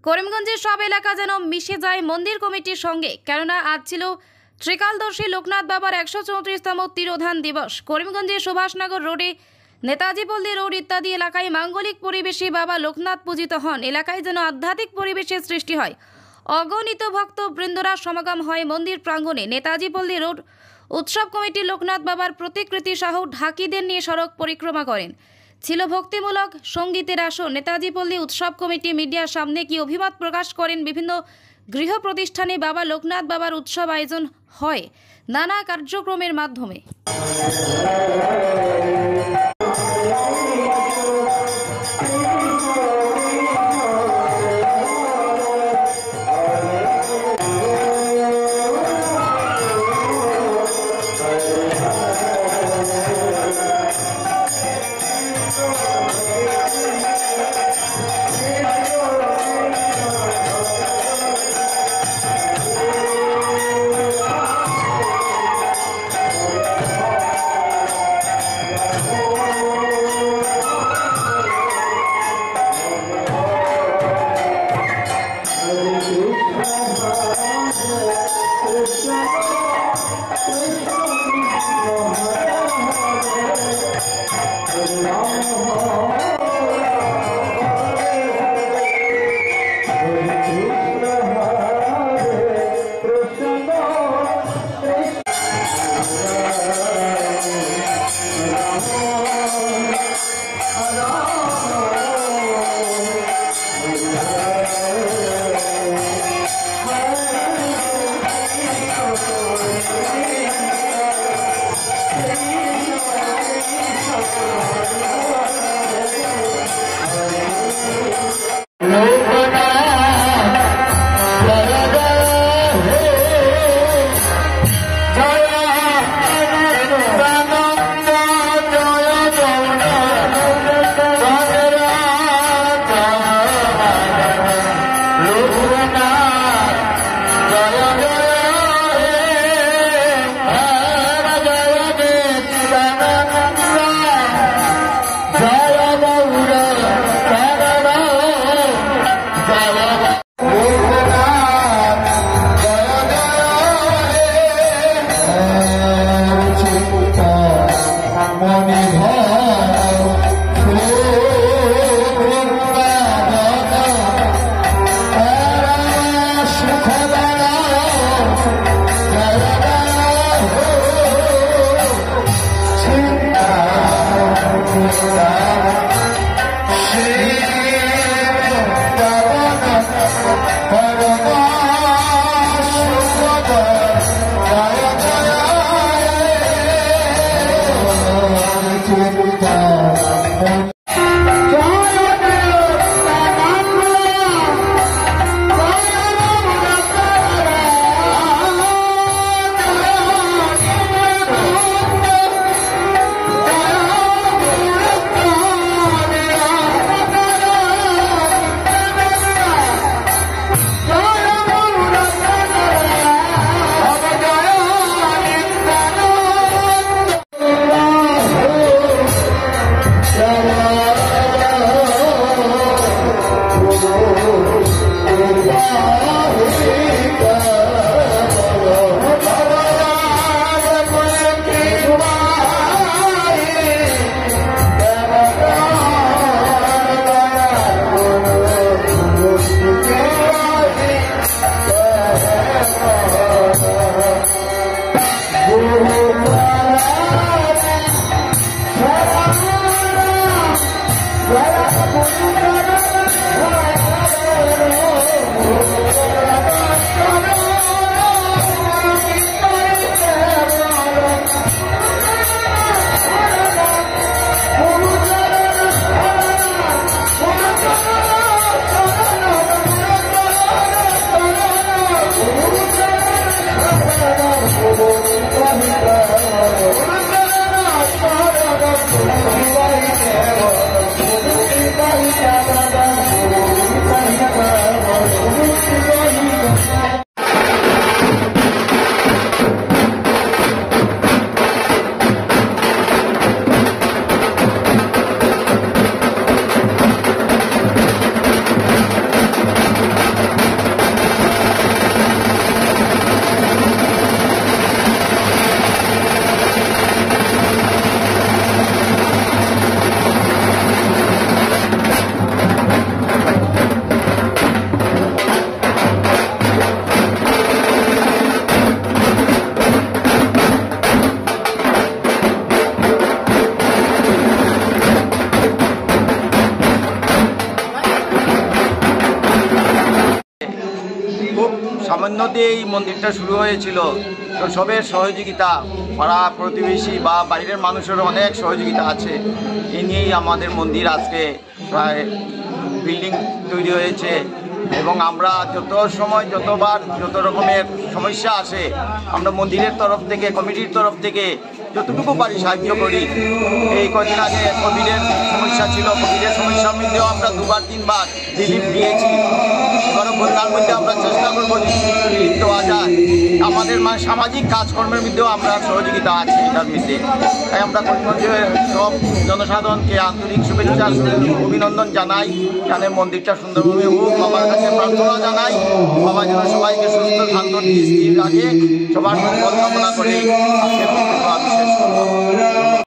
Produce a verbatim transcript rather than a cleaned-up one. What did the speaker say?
করিমগঞ্জের সব এলাকা যেন মিশে যায় মন্দির কমিটির সঙ্গে, কেননা আজ ছিল ত্রিকালদর্শী লোকনাথ বাবার একশো চৌত্রিশতম তিরোধান দিবস। করিমগঞ্জের সুভাষনগর রোডে, নেতাজি পল্লী রোড ইত্যাদি এলাকায় মাঙ্গলিক পরিবেশে বাবা লোকনাথ পূজিত হন। এলাকায় যেন আধ্যাত্মিক পরিবেশের সৃষ্টি হয়। অগণিত ভক্ত বৃন্দরা সমাগম হয় মন্দির প্রাঙ্গণে। নেতাজি পল্লী রোড উৎসব কমিটি লোকনাথ বাবার প্রতিকৃতি সহ ঢাকিদের নিয়ে সড়ক পরিক্রমা করেন। ছিল ভক্তিমূলক সঙ্গীতের আসর। নেতাজি পল্লী উৎসব কমিটি মিডিয়ার সামনে কি অভিমত প্রকাশ করেন। বিভিন্ন গৃহ প্রতিষ্ঠানে বাবা লোকনাথ বাবার উৎসব আয়োজন হয় নানা কার্যক্রমের মাধ্যমে। সামান্য দিয়ে এই মন্দিরটা শুরু হয়েছিল। তো সবের সহযোগিতা, পাড়া প্রতিবেশী বা বাইরের মানুষেরও অনেক সহযোগিতা আছে। এ নিয়েই আমাদের মন্দির আজকে প্রায় বিল্ডিং তৈরি হয়েছে। এবং আমরা যত সময় যতবার যত রকমের সমস্যা আসে আমরা মন্দিরের তরফ থেকে, কমিটির তরফ থেকে যতটুকু পারি সাহায্য করি। এই কদিন আগে কোভিডের সমস্যা ছিল, কোভিডের সমস্যার মধ্যেও আমরা দুবার তিনবার রিলিফ দিয়েছি। এবারও বন্যার মধ্যে আমরা চেষ্টা করবো রিলিফ দেওয়া যায়। আমাদের মানে সামাজিক কাজকর্মের মধ্যেও আমরা সহযোগিতা আছি এটার মধ্যে। তাই আমরা করিমগঞ্জের সব জনসাধারণকে আন্তরিক শুভেচ্ছা অভিনন্দন জানাই। এখানে মন্দিরটা সুন্দরভাবে হোক, বাবার কাছে প্রার্থনা জানাই। বাবা যেন সবাইকে সুস্থ শান্ত স্থির রাখে, সবার মঙ্গল কামনা করে আজকের বক্তব্য আমি শেষ করব।